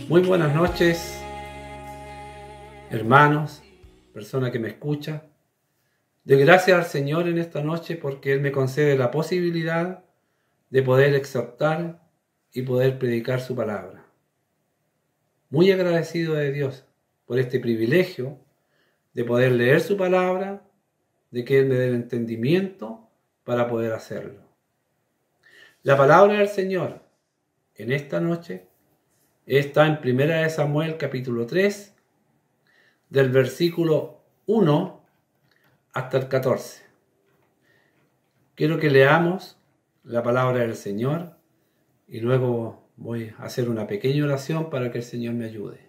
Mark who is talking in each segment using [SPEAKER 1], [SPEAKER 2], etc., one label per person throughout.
[SPEAKER 1] Muy buenas noches, hermanos, persona que me escucha. Doy gracias al Señor en esta noche porque Él me concede la posibilidad de poder exhortar y poder predicar su palabra. Muy agradecido de Dios por este privilegio de poder leer su palabra, de que Él me dé el entendimiento para poder hacerlo. La palabra del Señor en esta noche está en 1 Samuel capítulo 3, del versículo 1 hasta el 14. Quiero que leamos la palabra del Señor y luego voy a hacer una pequeña oración para que el Señor me ayude.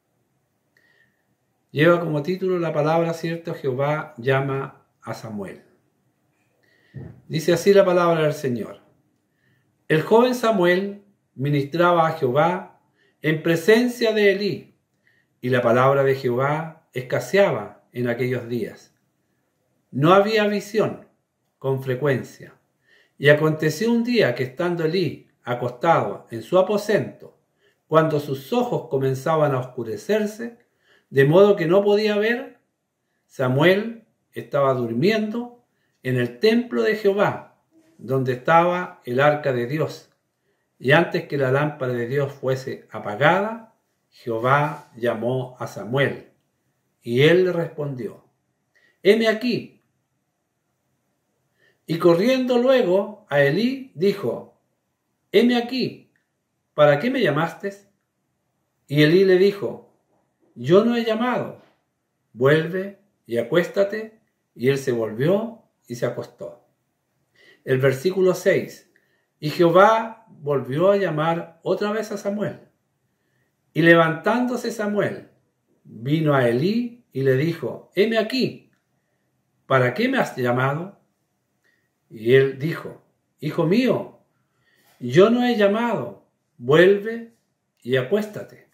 [SPEAKER 1] Lleva como título la palabra, ¿cierto? Jehová llama a Samuel. Dice así la palabra del Señor. El joven Samuel ministraba a Jehová en presencia de Elí, y la palabra de Jehová escaseaba en aquellos días. No había visión con frecuencia. Y aconteció un día que estando Elí acostado en su aposento, cuando sus ojos comenzaban a oscurecerse, de modo que no podía ver, Samuel estaba durmiendo en el templo de Jehová, donde estaba el arca de Dios. Y antes que la lámpara de Dios fuese apagada, Jehová llamó a Samuel, y él le respondió: heme aquí. Y corriendo luego a Elí, dijo: heme aquí, ¿para qué me llamaste? Y Elí le dijo: yo no he llamado, vuelve y acuéstate. Y él se volvió y se acostó. El versículo 6. Y Jehová volvió a llamar otra vez a Samuel. Y levantándose Samuel, vino a Elí y le dijo: heme aquí, ¿para qué me has llamado? Y él dijo: hijo mío, yo no he llamado, vuelve y acuéstate.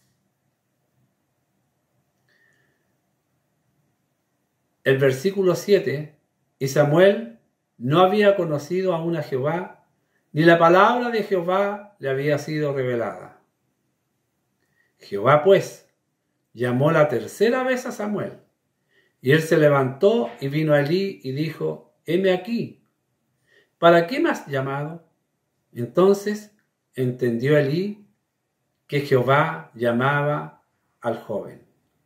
[SPEAKER 1] El versículo 7. Y Samuel no había conocido aún a Jehová, ni la palabra de Jehová le había sido revelada. Jehová pues llamó la tercera vez a Samuel, y él se levantó y vino a Elí y dijo: heme aquí, ¿para qué me has llamado? Entonces entendió Elí que Jehová llamaba al joven.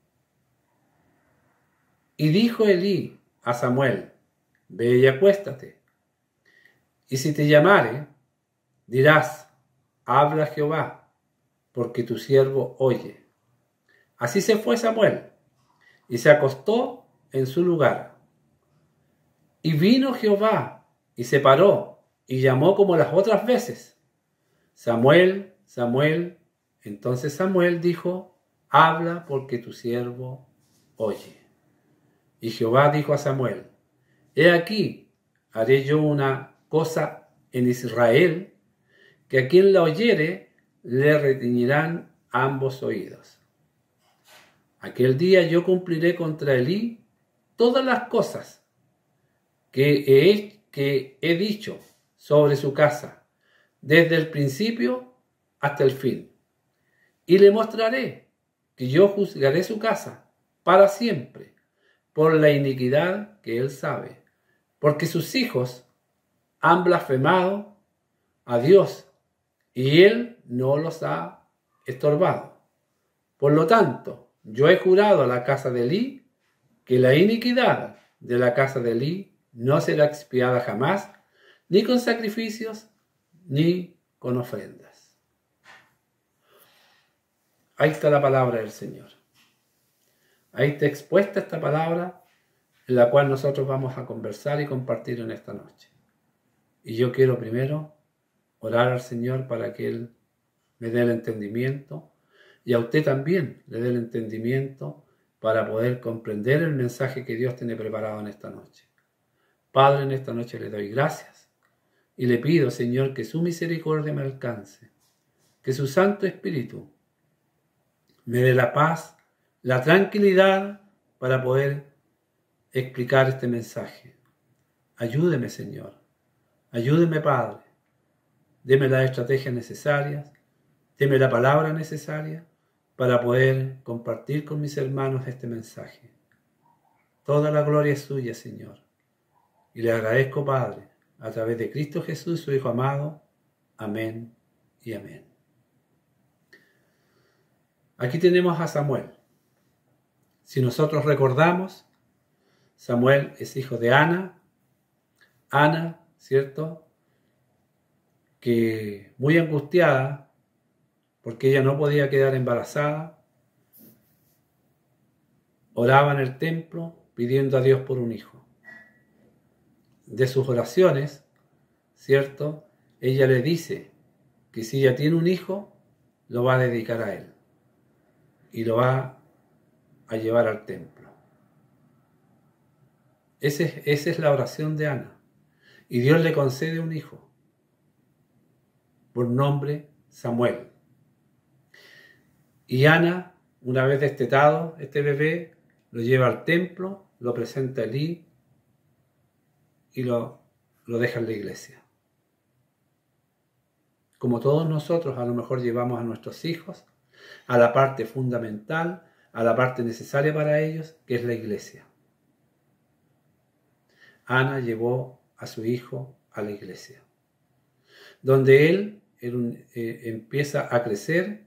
[SPEAKER 1] Y dijo Elí a Samuel: ve y acuéstate. Y si te llamare, dirás: habla Jehová, porque tu siervo oye. Así se fue Samuel, y se acostó en su lugar. Y vino Jehová, y se paró, y llamó como las otras veces: Samuel, Samuel. Entonces Samuel dijo: habla, porque tu siervo oye. Y Jehová dijo a Samuel: he aquí, haré yo una cosa en Israel, que a quien la oyere le retiñirán ambos oídos. Aquel día yo cumpliré contra Elí todas las cosas que he dicho sobre su casa, desde el principio hasta el fin. Y le mostraré que yo juzgaré su casa para siempre, por la iniquidad que él sabe, porque sus hijos han blasfemado a Dios, y él no los ha estorbado. Por lo tanto, yo he jurado a la casa de Elí que la iniquidad de la casa de Elí no será expiada jamás, ni con sacrificios, ni con ofrendas. Ahí está la palabra del Señor. Ahí está expuesta esta palabra en la cual nosotros vamos a conversar y compartir en esta noche. Y yo quiero primero orar al Señor para que Él me dé el entendimiento, y a usted también le dé el entendimiento para poder comprender el mensaje que Dios tiene preparado en esta noche. Padre, en esta noche le doy gracias y le pido, Señor, que su misericordia me alcance, que su Santo Espíritu me dé la paz, la tranquilidad para poder explicar este mensaje. Ayúdeme, Señor. Ayúdeme, Padre. Deme las estrategias necesarias. Deme la palabra necesaria para poder compartir con mis hermanos este mensaje. Toda la gloria es suya, Señor. Y le agradezco, Padre, a través de Cristo Jesús, su Hijo amado. Amén y amén. Aquí tenemos a Samuel. Si nosotros recordamos, Samuel es hijo de Ana. Ana, ¿cierto? Que muy angustiada, porque ella no podía quedar embarazada, oraba en el templo pidiendo a Dios por un hijo. De sus oraciones, ¿cierto? Ella le dice que si ella tiene un hijo, lo va a dedicar a él y lo va a llevar al templo. Esa es la oración de Ana. Y Dios le concede un hijo, por nombre Samuel. Y Ana, una vez destetado este bebé, lo lleva al templo, lo presenta a Elí y lo deja en la iglesia. Como todos nosotros a lo mejor llevamos a nuestros hijos a la parte fundamental, a la parte necesaria para ellos, que es la iglesia. Ana llevó a su hijo a la iglesia, donde él empieza a crecer,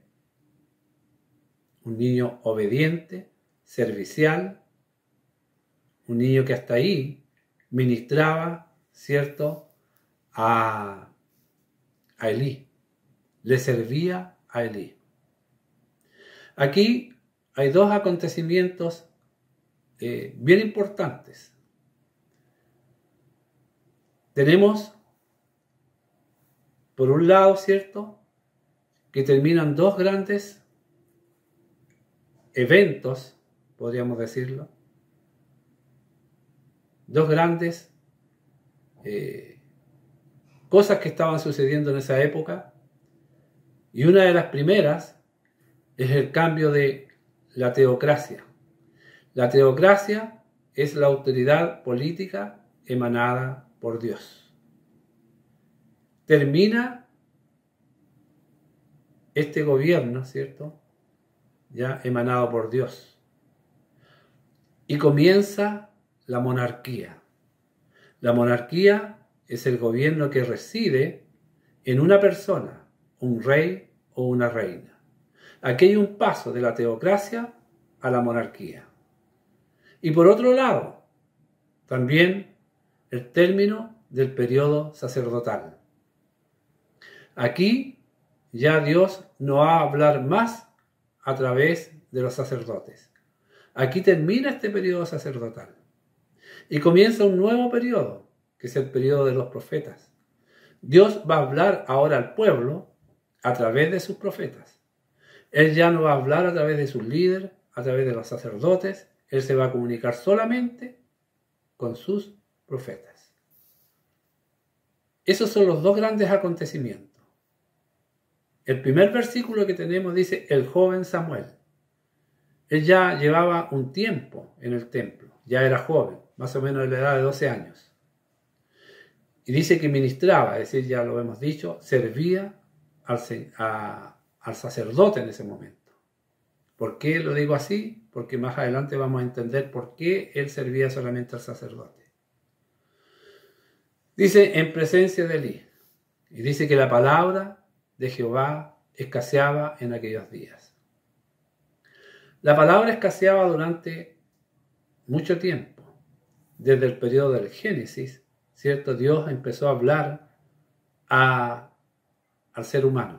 [SPEAKER 1] un niño obediente, servicial, un niño que hasta ahí ministraba, ¿cierto?, a Elí, le servía a Elí. Aquí hay dos acontecimientos bien importantes. Tenemos, por un lado, ¿cierto?, que terminan dos grandes eventos, podríamos decirlo, dos grandes cosas que estaban sucediendo en esa época, y una de las primeras es el cambio de la teocracia. La teocracia es la autoridad política emanada por Dios. Termina este gobierno, ¿cierto?, ya emanado por Dios, y comienza la monarquía. La monarquía es el gobierno que reside en una persona, un rey o una reina. Aquí hay un paso de la teocracia a la monarquía. Y por otro lado, también el término del periodo sacerdotal. Aquí ya Dios no va a hablar más a través de los sacerdotes. Aquí termina este periodo sacerdotal y comienza un nuevo periodo, que es el periodo de los profetas. Dios va a hablar ahora al pueblo a través de sus profetas. Él ya no va a hablar a través de sus líderes, a través de los sacerdotes. Él se va a comunicar solamente con sus profetas. Esos son los dos grandes acontecimientos. El primer versículo que tenemos dice, el joven Samuel. Él ya llevaba un tiempo en el templo, ya era joven, más o menos de la edad de 12 años. Y dice que ministraba, es decir, ya lo hemos dicho, servía al sacerdote en ese momento. ¿Por qué lo digo así? Porque más adelante vamos a entender por qué él servía solamente al sacerdote. Dice, en presencia de Elí. Y dice que la palabra de Jehová escaseaba en aquellos días. La palabra escaseaba durante mucho tiempo. Desde el periodo del Génesis, ¿cierto? Dios empezó a hablar al ser humano.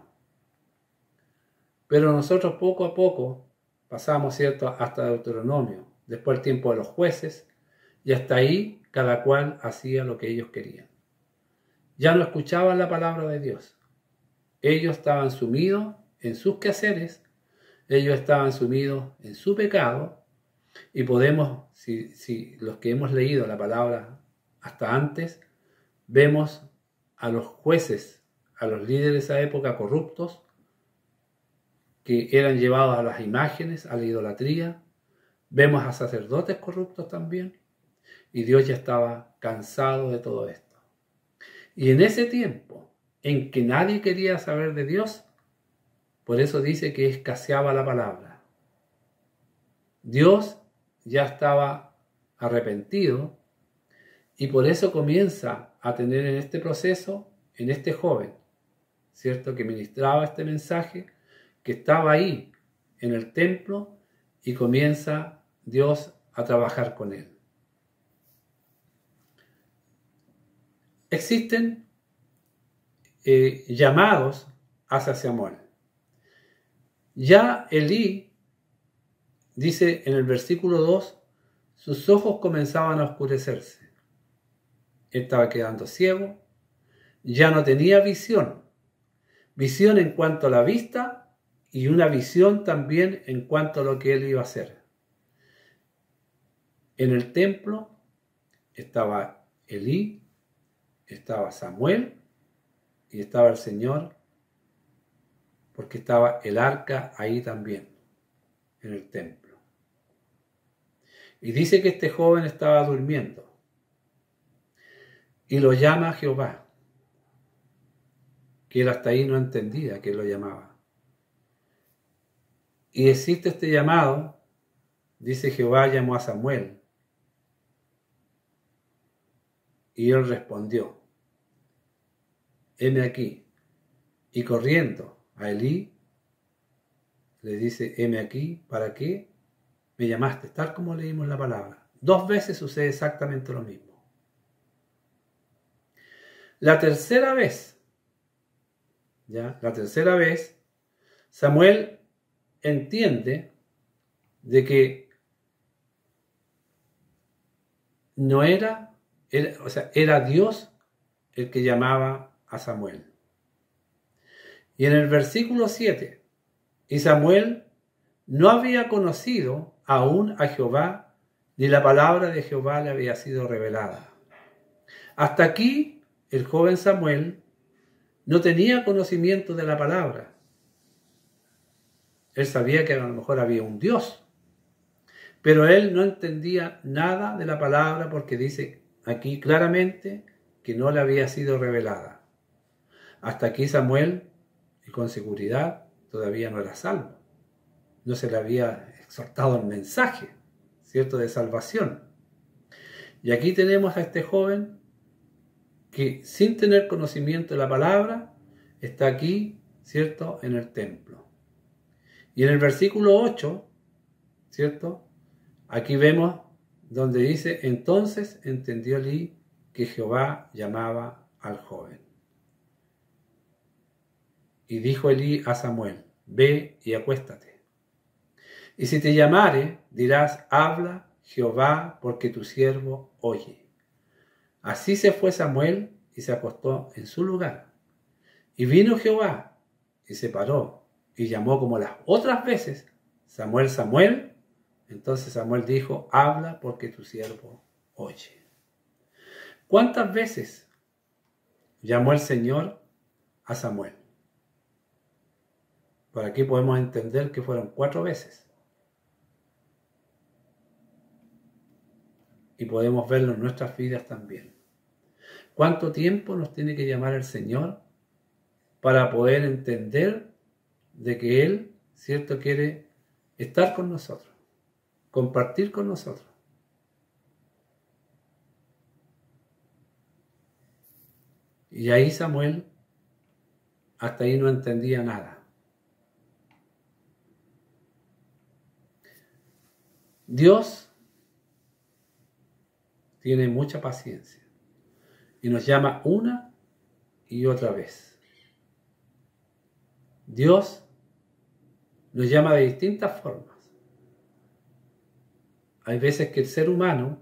[SPEAKER 1] Pero nosotros poco a poco pasamos, ¿cierto?, hasta Deuteronomio, después el tiempo de los jueces, y hasta ahí cada cual hacía lo que ellos querían. Ya no escuchaban la palabra de Dios. Ellos estaban sumidos en sus quehaceres, ellos estaban sumidos en su pecado, y podemos, si los que hemos leído la palabra hasta antes, vemos a los jueces, a los líderes de esa época corruptos, que eran llevados a las imágenes, a la idolatría. Vemos a sacerdotes corruptos también, y Dios ya estaba cansado de todo esto. Y en ese tiempo en que nadie quería saber de Dios, Por eso dice que escaseaba la palabra. Dios ya estaba arrepentido y por eso comienza a tener en este proceso, en este joven, ¿cierto? Que ministraba este mensaje, que estaba ahí en el templo y comienza Dios a trabajar con él. Existen llamados hacia Samuel. Ya Elí dice en el versículo 2, sus ojos comenzaban a oscurecerse. Él estaba quedando ciego, ya no tenía visión. Visión en cuanto a la vista y una visión también en cuanto a lo que él iba a hacer. En el templo estaba Elí, estaba Samuel y estaba el Señor, porque estaba el arca ahí también, en el templo. Y dice que este joven estaba durmiendo y lo llama Jehová, que él hasta ahí no entendía que él lo llamaba. Y existe este llamado, dice Jehová llamó a Samuel y él respondió, heme aquí. Y corriendo a Elí, le dice, heme aquí, ¿para qué me llamaste? Tal como leímos la palabra. 2 veces sucede exactamente lo mismo. La tercera vez, Samuel entiende de que no era Dios el que llamaba a Samuel. Y en el versículo 7, y Samuel no había conocido aún a Jehová, ni la palabra de Jehová le había sido revelada. Hasta aquí el joven Samuel no tenía conocimiento de la palabra. Él sabía que a lo mejor había un Dios, pero él no entendía nada de la palabra porque dice aquí claramente que no le había sido revelada. Hasta aquí Samuel, y con seguridad, todavía no era salvo. No se le había exhortado el mensaje, ¿cierto?, de salvación. Y aquí tenemos a este joven que sin tener conocimiento de la palabra, está aquí, ¿cierto?, en el templo. Y en el versículo 8, ¿cierto?, aquí vemos donde dice, entonces entendió Elí que Jehová llamaba al joven. Y dijo Elí a Samuel, ve y acuéstate. Y si te llamare, dirás, habla Jehová, porque tu siervo oye. Así se fue Samuel y se acostó en su lugar. Y vino Jehová y se paró y llamó como las otras veces, Samuel, Samuel. Entonces Samuel dijo, habla porque tu siervo oye. ¿Cuántas veces llamó el Señor a Samuel? Por aquí podemos entender que fueron 4 veces. Y podemos verlo en nuestras vidas también. ¿Cuánto tiempo nos tiene que llamar el Señor para poder entender de que Él, ¿cierto?, quiere estar con nosotros, compartir con nosotros? Y ahí Samuel, hasta ahí no entendía nada. Dios tiene mucha paciencia y nos llama una y otra vez. Dios nos llama de distintas formas. Hay veces que el ser humano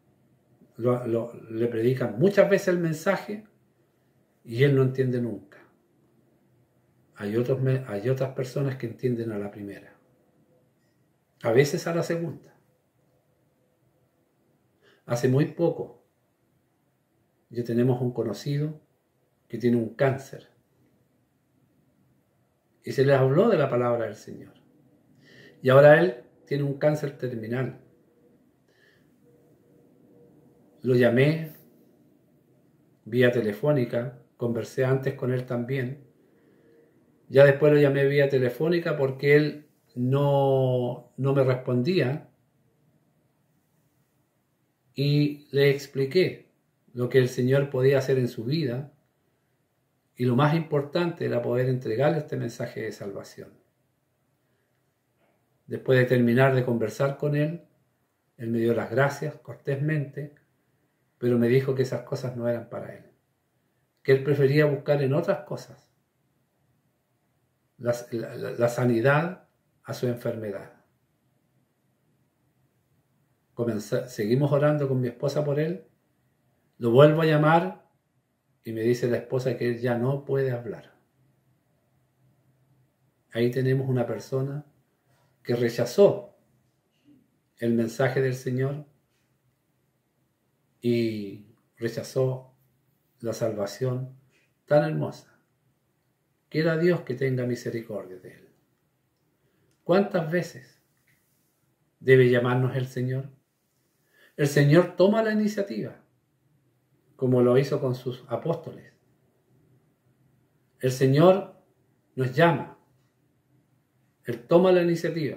[SPEAKER 1] le predican muchas veces el mensaje y él no entiende nunca. Hay otras personas que entienden a la primera, a veces a la segunda. Hace muy poco ya tenemos un conocido que tiene un cáncer y se les habló de la palabra del Señor. Y ahora él tiene un cáncer terminal. Lo llamé vía telefónica, conversé antes con él también Ya después lo llamé vía telefónica porque él no me respondía y le expliqué lo que el Señor podía hacer en su vida y lo más importante era poder entregarle este mensaje de salvación. Después de terminar de conversar con él me dio las gracias cortésmente, pero me dijo que esas cosas no eran para él, que él prefería buscar en otras cosas la sanidad a su enfermedad. Seguimos orando con mi esposa por él, lo vuelvo a llamar y me dice la esposa que él ya no puede hablar. Ahí tenemos una persona que rechazó el mensaje del Señor y rechazó la salvación tan hermosa. Quiera Dios que tenga misericordia de él. ¿Cuántas veces debe llamarnos el Señor? El Señor toma la iniciativa, como lo hizo con sus apóstoles. El Señor nos llama. Él toma la iniciativa.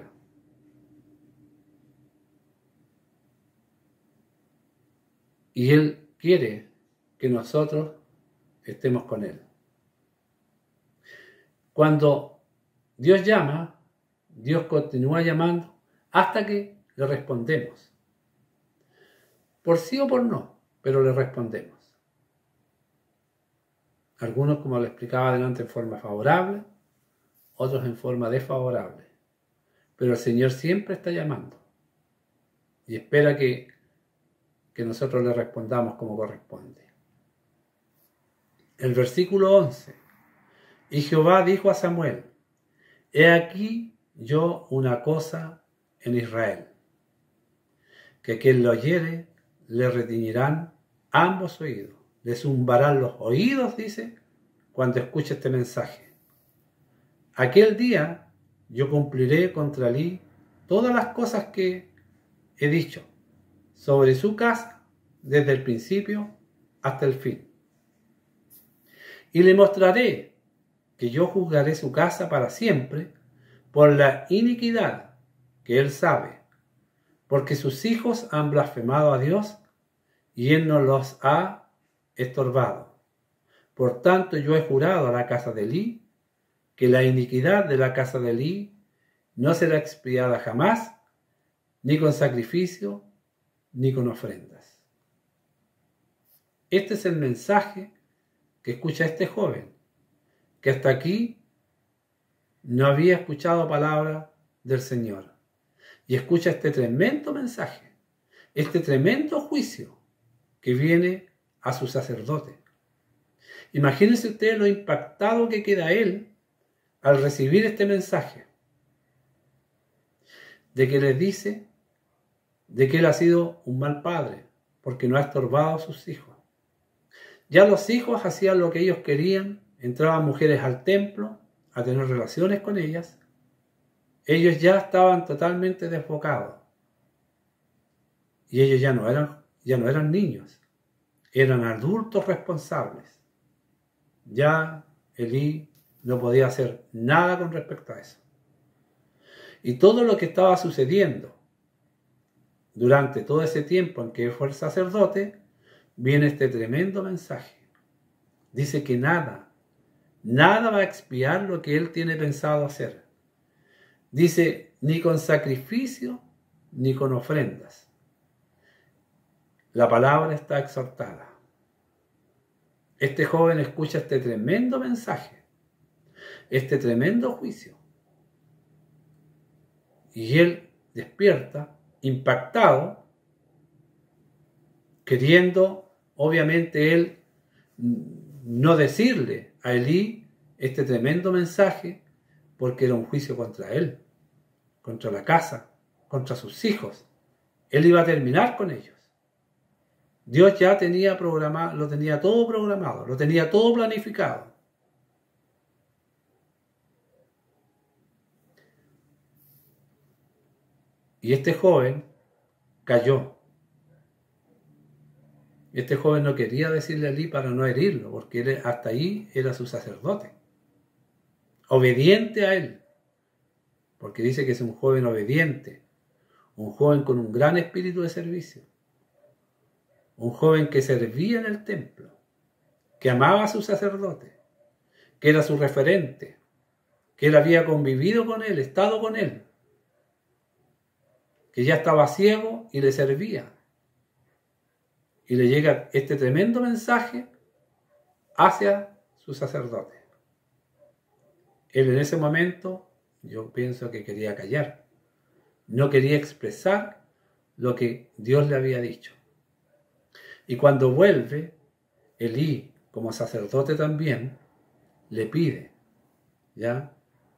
[SPEAKER 1] Y Él quiere que nosotros estemos con Él. Cuando Dios llama, Dios continúa llamando hasta que le respondemos. Por sí o por no, pero le respondemos. Algunos, como le explicaba adelante, en forma favorable, otros en forma desfavorable. Pero el Señor siempre está llamando y espera que nosotros le respondamos como corresponde. El versículo 11. Y Jehová dijo a Samuel: He aquí yo una cosa en Israel, que quien lo oyere le retiñirán ambos oídos, le zumbarán los oídos, dice, cuando escuche este mensaje. Aquel día yo cumpliré contra Elí todas las cosas que he dicho sobre su casa desde el principio hasta el fin. Y le mostraré que yo juzgaré su casa para siempre por la iniquidad que él sabe, porque sus hijos han blasfemado a Dios y él no los ha estorbado. Por tanto, yo he jurado a la casa de Elí que la iniquidad de la casa de Elí no será expiada jamás, ni con sacrificio, ni con ofrendas. Este es el mensaje que escucha este joven, que hasta aquí no había escuchado palabra del Señor. Y escucha este tremendo mensaje, este tremendo juicio que viene a su sacerdote. Imagínense ustedes lo impactado que queda él al recibir este mensaje, de que les dice de que él ha sido un mal padre, porque no ha estorbado a sus hijos. Ya los hijos hacían lo que ellos querían, entraban mujeres al templo a tener relaciones con ellas. Ellos ya estaban totalmente desbocados. Y ellos ya no eran niños, eran adultos responsables. Ya Elí no podía hacer nada con respecto a eso. Y todo lo que estaba sucediendo durante todo ese tiempo en que fue el sacerdote, viene este tremendo mensaje. Dice que nada va a expiar lo que él tiene pensado hacer. Dice, ni con sacrificio, ni con ofrendas. La palabra está exhortada. Este joven escucha este tremendo mensaje, este tremendo juicio. Y él despierta, impactado, queriendo, obviamente, él no decirle a Elí este tremendo mensaje, porque era un juicio contra él, contra la casa, contra sus hijos. Él iba a terminar con ellos. Dios ya tenía programado, lo tenía todo programado, lo tenía todo planificado. Y este joven cayó. Este joven no quería decirle a Elí para no herirlo, porque él hasta ahí era su sacerdote. obediente a él, porque dice que es un joven obediente, un joven con un gran espíritu de servicio, un joven que servía en el templo, que amaba a su sacerdote, que era su referente, que él había convivido con él, estado con él, que ya estaba ciego y le servía. Y le llega este tremendo mensaje hacia su sacerdote. Él en ese momento, yo pienso que quería callar, no quería expresar lo que Dios le había dicho. Y cuando vuelve, Elí, como sacerdote también, le pide, ¿ya?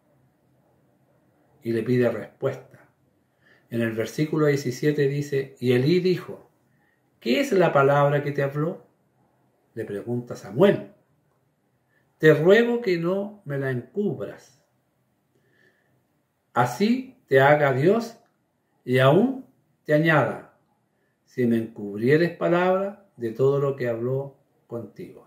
[SPEAKER 1] Y le pide respuesta. En el versículo 17 dice, y Elí dijo, ¿qué es la palabra que te habló? Le pregunta Samuel. Te ruego que no me la encubras. Así te haga Dios y aún te añada, si me encubrieres palabra de todo lo que habló contigo.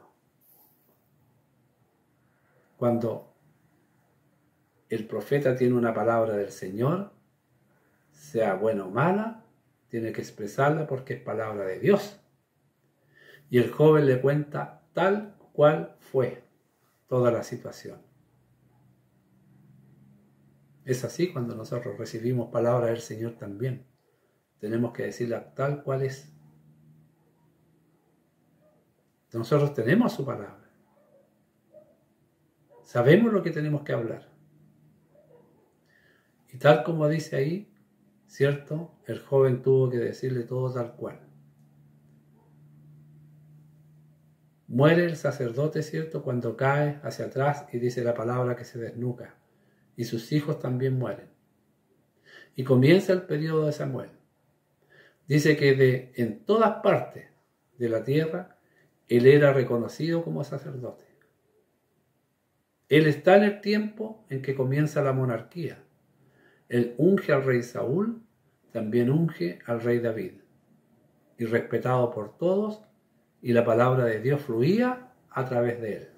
[SPEAKER 1] Cuando el profeta tiene una palabra del Señor, sea buena o mala, tiene que expresarla porque es palabra de Dios. Y el joven le cuenta tal cual fue toda la situación. Es así cuando nosotros recibimos palabra del Señor también. Tenemos que decirla tal cual es. Nosotros tenemos su palabra. Sabemos lo que tenemos que hablar. Y tal como dice ahí, ¿cierto? El joven tuvo que decirle todo tal cual. Muere el sacerdote, ¿cierto? Cuando cae hacia atrás y dice la palabra que se desnuca. Y sus hijos también mueren. Y comienza el periodo de Samuel. Dice que en todas partes de la tierra, él era reconocido como sacerdote. Él está en el tiempo en que comienza la monarquía. Él unge al rey Saúl, también unge al rey David. Y respetado por todos, y la palabra de Dios fluía a través de él.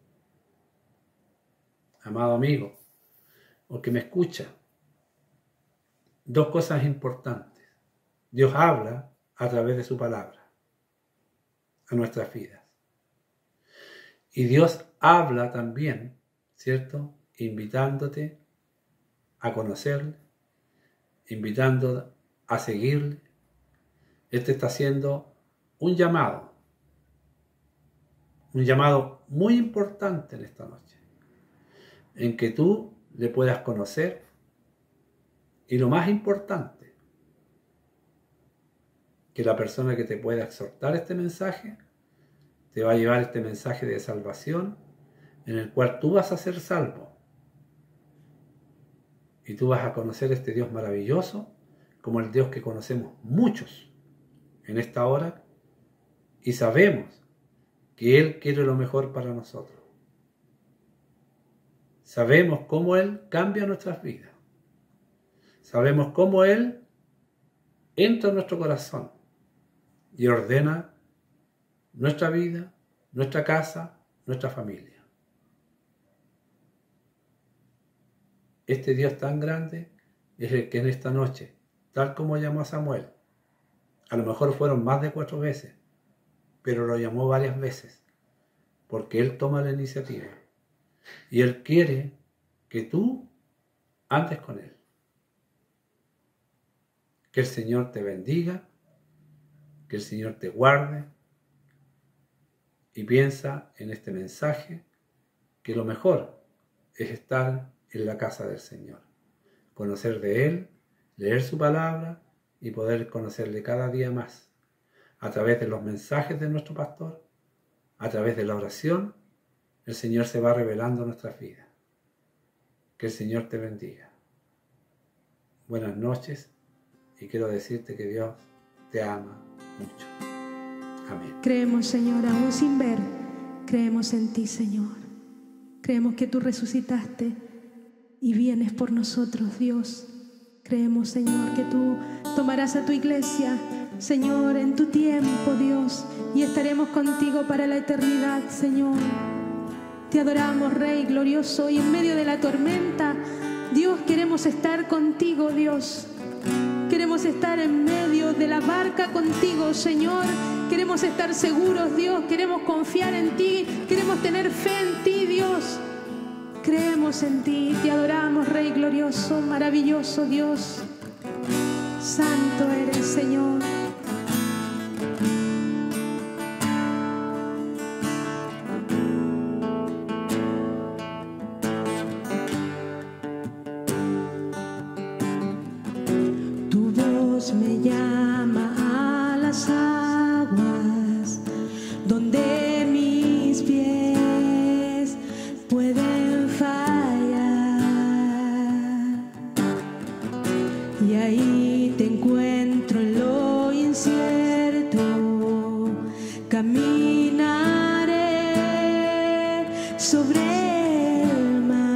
[SPEAKER 1] Amado amigo, o que me escucha, dos cosas importantes. Dios habla a través de su palabra a nuestras vidas. Y Dios habla también, ¿cierto? Invitándote a conocerle, invitándote a seguirle. Él te está haciendo un llamado muy importante en esta noche, en que tú le puedas conocer y lo más importante, que la persona que te pueda exhortar este mensaje te va a llevar este mensaje de salvación en el cual tú vas a ser salvo y tú vas a conocer este Dios maravilloso como el Dios que conocemos muchos en esta hora y sabemos que Él quiere lo mejor para nosotros. Sabemos cómo Él cambia nuestras vidas. Sabemos cómo Él entra en nuestro corazón y ordena nuestra vida, nuestra casa, nuestra familia. Este Dios tan grande es el que en esta noche, tal como llamó a Samuel, a lo mejor fueron más de 4 veces, pero lo llamó varias veces, porque Él toma la iniciativa. Y Él quiere que tú andes con Él. Que el Señor te bendiga, que el Señor te guarde, y piensa en este mensaje, que lo mejor es estar en la casa del Señor, conocer de Él, leer su palabra y poder conocerle cada día más, a través de los mensajes de nuestro pastor, a través de la oración. El Señor se va revelando en nuestras vidas. Que el Señor te bendiga. Buenas noches y quiero decirte que Dios te ama mucho. Amén.
[SPEAKER 2] Creemos, Señor, aún sin ver, creemos en ti, Señor. Creemos que tú resucitaste y vienes por nosotros, Dios. Creemos, Señor, que tú tomarás a tu iglesia, Señor, en tu tiempo, Dios, y estaremos contigo para la eternidad, Señor. Te adoramos, Rey glorioso, y en medio de la tormenta, Dios, queremos estar contigo, Dios. Queremos estar en medio de la barca contigo, Señor. Queremos estar seguros, Dios. Queremos confiar en ti. Queremos tener fe en ti, Dios. Creemos en ti. Te adoramos, Rey glorioso, maravilloso Dios. Santo eres, Señor. Me llama a las aguas donde mis pies pueden fallar, y ahí te encuentro en lo incierto. Caminaré sobre el mar.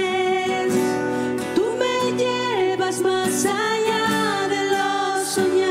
[SPEAKER 2] Más allá de lo soñado.